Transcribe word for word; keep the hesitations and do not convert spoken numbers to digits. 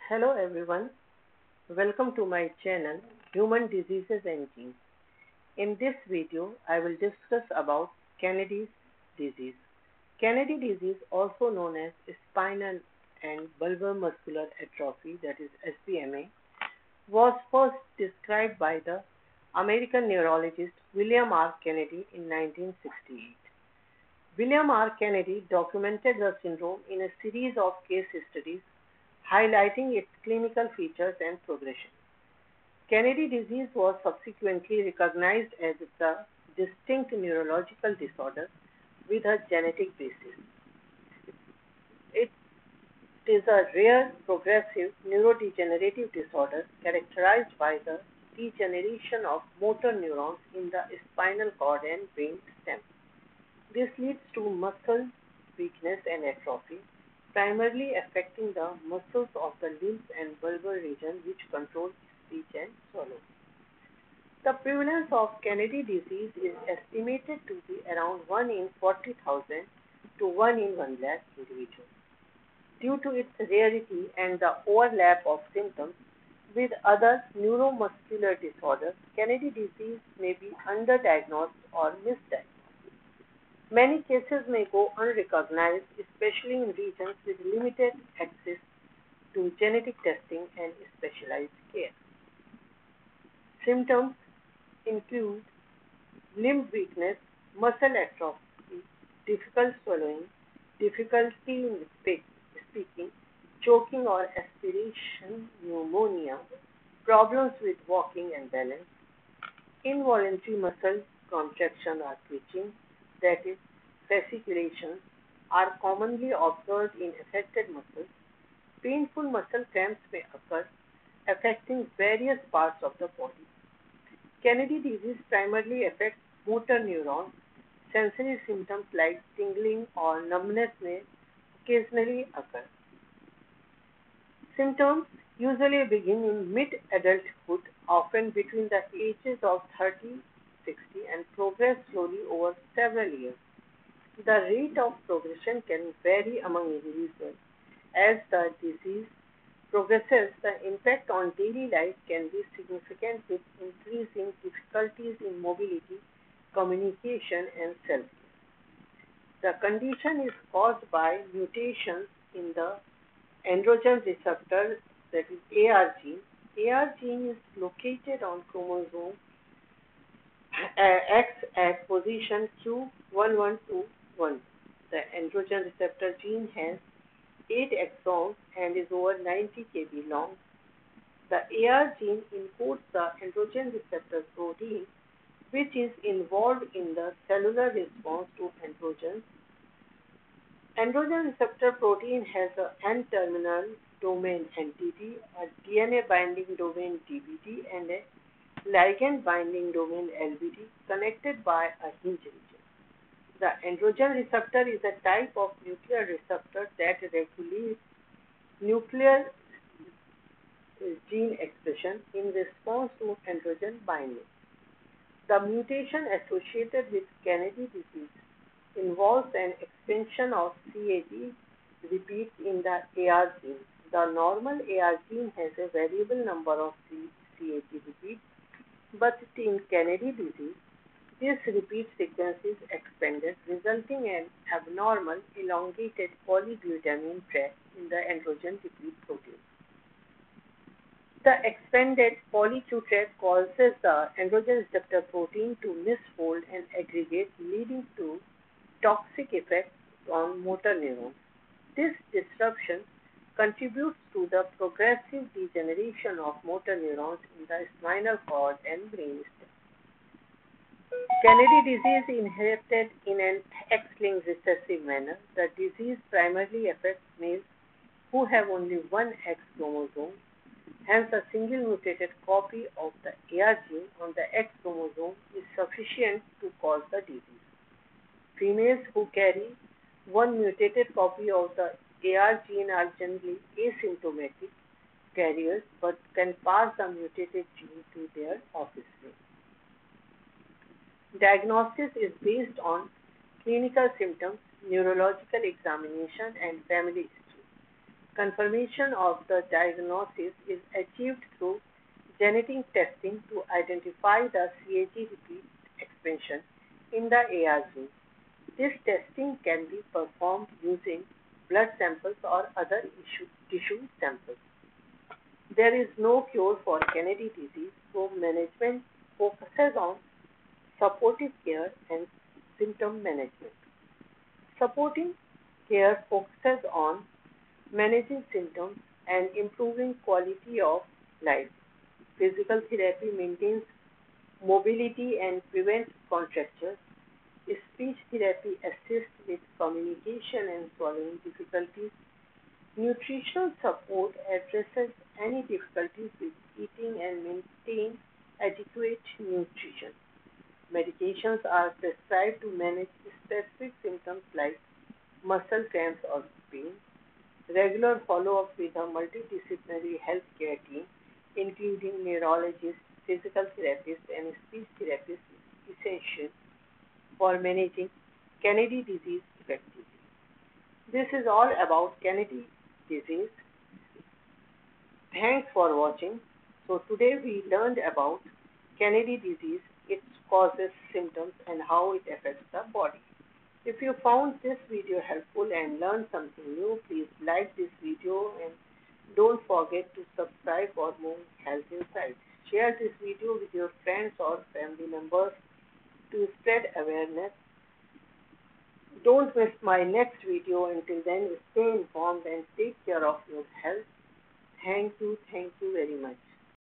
Hello everyone, welcome to my channel Human Diseases and Genes. In this video, I will discuss about Kennedy's disease. Kennedy disease, also known as Spinal and Bulbar Muscular Atrophy, that is S B M A, was first described by the American neurologist William R. Kennedy in nineteen sixty-eight. William R. Kennedy documented the syndrome in a series of case studies highlighting its clinical features and progression. Kennedy disease was subsequently recognized as a distinct neurological disorder with a genetic basis. It is a rare progressive neurodegenerative disorder characterized by the degeneration of motor neurons in the spinal cord and brainstem. This leads to muscle weakness and atrophy, primarily affecting the muscles of the limbs and bulbar region which control speech and swallow. The prevalence of Kennedy disease is estimated to be around one in forty thousand to one in one lakh individuals. Due to its rarity and the overlap of symptoms with other neuromuscular disorders, Kennedy disease may be underdiagnosed or misdiagnosed. Many cases may go unrecognized, especially in regions with limited access to genetic testing and specialized care. Symptoms include limb weakness, muscle atrophy, difficult swallowing, difficulty in speaking, choking or aspiration, pneumonia, problems with walking and balance, involuntary muscle contraction or twitching, that is, fasciculations, are commonly observed in affected muscles. Painful muscle cramps may occur, affecting various parts of the body. Kennedy disease primarily affects motor neurons. Sensory symptoms like tingling or numbness may occasionally occur. Symptoms usually begin in mid-adulthood, often between the ages of thirty sixty, and progress slowly over several years. The rate of progression can vary among individuals. As the disease progresses, the impact on daily life can be significant, with increasing difficulties in mobility, communication, and self-care. The condition is caused by mutations in the androgen receptor, that is A R gene. A R gene is located on chromosome X at position Q one one two one. The androgen receptor gene has eight exons and is over ninety kilobase long. The A R gene encodes the androgen receptor protein, which is involved in the cellular response to androgens. Androgen receptor protein has an N-terminal domain N T D, a D N A binding domain D B D, and a ligand binding domain L B D connected by a hinge region. The androgen receptor is a type of nuclear receptor that regulates nuclear gene expression in response to androgen binding. The mutation associated with Kennedy disease involves an expansion of C A G repeats in the A R gene. The normal A R gene has a variable number of C A G repeats, but in Kennedy disease, this repeat sequence is expanded, resulting in abnormal elongated polyglutamine track in the androgen repeat protein. The expanded poly Q track causes the androgen receptor protein to misfold and aggregate, leading to toxic effects on motor neurons. This disruption contributes to the progressive degeneration of motor neurons in the spinal cord and brainstem. Kennedy disease is inherited in an X-linked recessive manner. The disease primarily affects males who have only one X chromosome. Hence, a single mutated copy of the A R gene on the X chromosome is sufficient to cause the disease. Females who carry one mutated copy of the A R gene are generally asymptomatic carriers but can pass the mutated gene to their offspring. Diagnosis is based on clinical symptoms, neurological examination, and family history. Confirmation of the diagnosis is achieved through genetic testing to identify the C A G repeat expansion in the A R gene. This testing can be performed using blood samples or other issue, tissue samples. There is no cure for Kennedy disease, so management focuses on supportive care and symptom management. Supporting care focuses on managing symptoms and improving quality of life. Physical therapy maintains mobility and prevents contractions. Speech therapy assists with communication and swallowing difficulties. Nutritional support addresses any difficulties with eating and maintains adequate nutrition. Medications are prescribed to manage specific symptoms like muscle cramps or pain. Regular follow-up with a multidisciplinary healthcare team, including neurologists, physical therapists, and speech therapists, is essential for managing Kennedy disease effectively. This is all about Kennedy disease. Thanks for watching. So today we learned about Kennedy disease, its causes, symptoms, and how it affects the body. If you found this video helpful and learned something new, please like this video and don't forget to subscribe for more health insights. Share this video with your friends or family members to spread awareness. Don't miss my next video. Until then, stay informed and take care of your health. Thank you. Thank you very much.